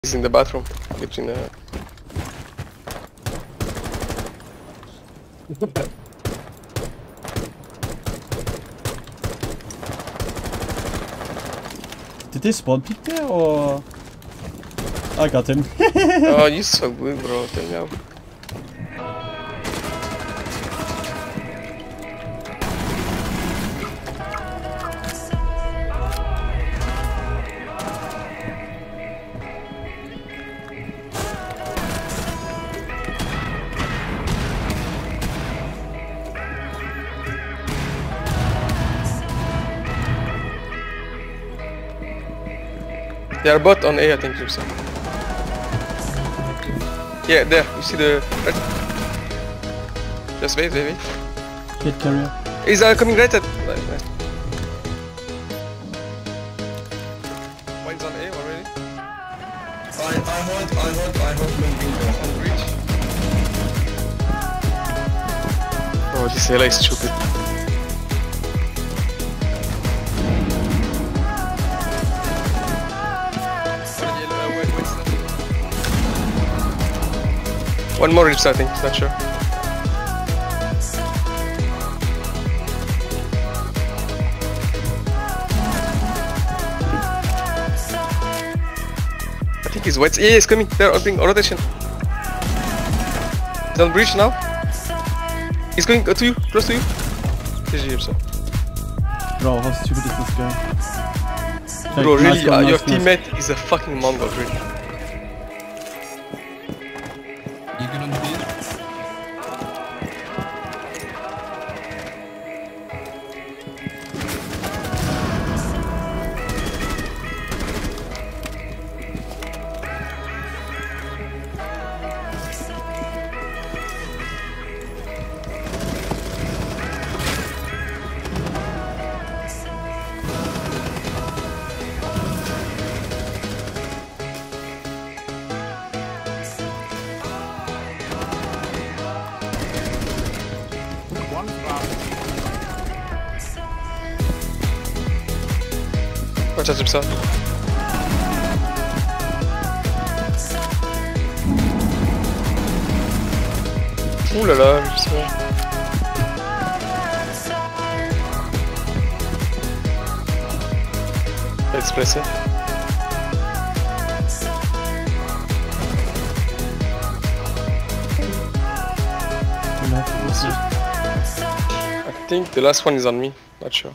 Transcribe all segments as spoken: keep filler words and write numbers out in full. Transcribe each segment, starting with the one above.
He's in the bathroom between the. Did they spawn peek there or? I got him. Oh, you're so good, bro. Tell me how. They are both on A, I think, Jimson. Yeah, there. You see the right? Just wait, wait, wait. Hit carrier. He's uh, coming right at. Right, right. One's on A already. I I hold I hold I hold main window On breach. Oh, this Ela is stupid. One more rips, I think, not sure. I think he's wet. Yeah, he's coming. They're opening rotation. He's on breach now. He's going to you, close to you. G G himself. Bro, how stupid is this guy? Bro, Nice really, one, uh, nice, your nice. teammate is a fucking Mongol, really. You gonna be? Watch out himself. Uuulala, je sais pas. Let's place it. I think the last one is on me, not sure.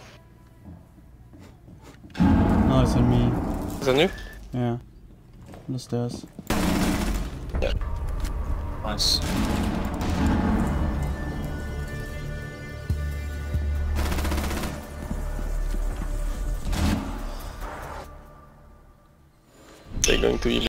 No, it's on me. Is that you? Yeah. On the stairs. Yeah. Nice. They're going to